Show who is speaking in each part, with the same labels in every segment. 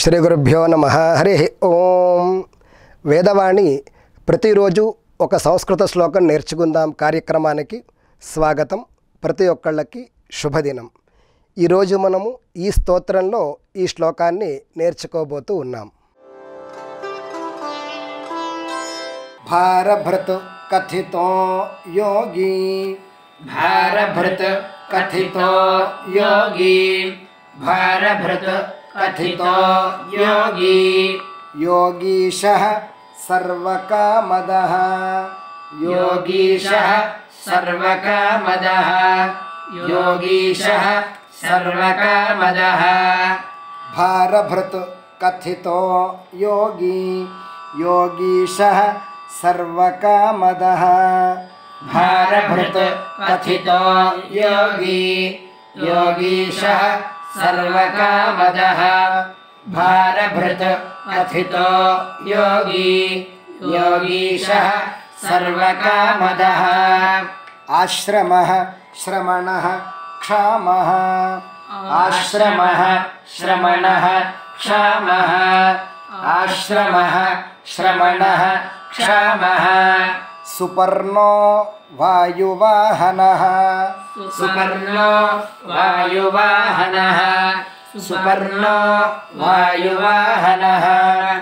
Speaker 1: శ్రీ గురుభ్యో నమః. హరి ఓం. వేదవాణి ప్రతిరోజు ఒక సంస్కృత శ్లోకం నేర్చుకుందాం కార్యక్రమానికి స్వాగతం. ప్రతి ఒక్కళ్ళకి శుభదినం. ఈరోజు మనము ఈ స్తోత్రంలో ఈ శ్లోకాన్ని నేర్చుకోబోతూ ఉన్నాం. భారభృత్ కథితో యోగి,
Speaker 2: भारभृत कथितो योगी, भारभृत कथितो योगी,
Speaker 1: योगीशः सर्वकामदः,
Speaker 2: योगीशः सर्वकामदः, योगीशः सर्वकामदः.
Speaker 1: भारभृत कथितो योगी, योगीशः सर्वकामदः.
Speaker 2: भारभृत कथितो योगी, योगीशः सर्वकामदः. भारभृत कथितो योगी, योगीशः सर्वकामदः.
Speaker 1: आश्रमः श्रमणः क्षामः,
Speaker 2: आश्रमः श्रमणः क्षामः, आश्रमः श्रमणः क्षामः.
Speaker 1: सुपर्णो वायुवाहनः,
Speaker 2: सुपर्णो वायुवाहनः, सुपर्णो वायुवाहनः.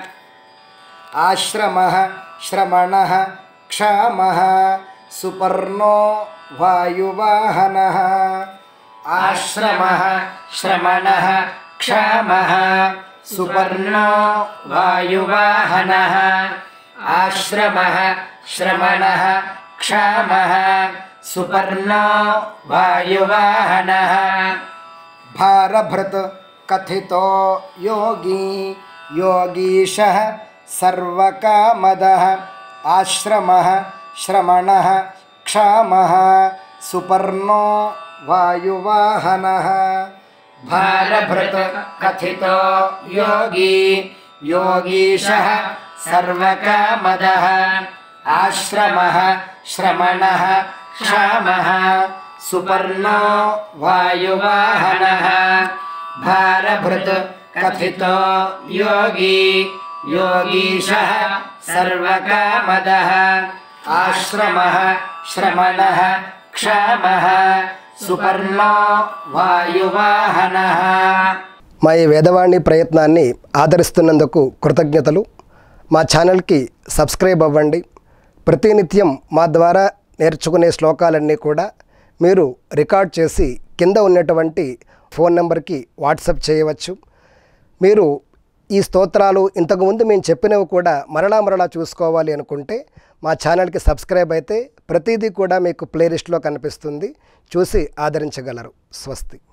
Speaker 1: आश्रमः श्रमणः क्षामः, सुपर्णो वायुवाहनः.
Speaker 2: आश्रमः श्रमणः क्षामः, सुपर्णो वायुवाहनः. आश्रमः श्रमणः क्षामः, सुपर्णो वायुवाहनः.
Speaker 1: भारभृत कथितो योगी, योगीशः सर्वकामदः. आश्रमः श्रमणः क्षामः, सुपर्णो वायुवाहनः.
Speaker 2: भारभृत कथितो योगी, योगीशः सर्वकामदः. आश्रमः श्रमणः क्षामः, सुपर्णो वायुवाहनः. भारभृत कथितो योगी, योगीशः सर्वकामदः. आश्रमः श्रमणः क्षामः, सुपर्णो वायुवाहनः.
Speaker 1: మా ఈ వేదవాణి ప్రయత్నాన్ని ఆదరిస్తున్నందుకు కృతజ్ఞతలు. మా ఛానల్కి సబ్స్క్రైబ్ అవ్వండి. ప్రతినిత్యం మా ద్వారా నేర్చుకునే శ్లోకాలన్నీ కూడా మీరు రికార్డ్ చేసి కింద ఉన్నటువంటి ఫోన్ నెంబర్కి వాట్సాప్ చేయవచ్చు. మీరు ఈ స్తోత్రాలు ఇంతకుముందు మేము చెప్పినవి కూడా మరలా చూసుకోవాలి అనుకుంటే మా ఛానల్కి సబ్స్క్రైబ్ అయితే ప్రతిదీ కూడా మీకు ప్లేలిస్ట్లో కనిపిస్తుంది. చూసి ఆదరించగలరు. స్వస్తి.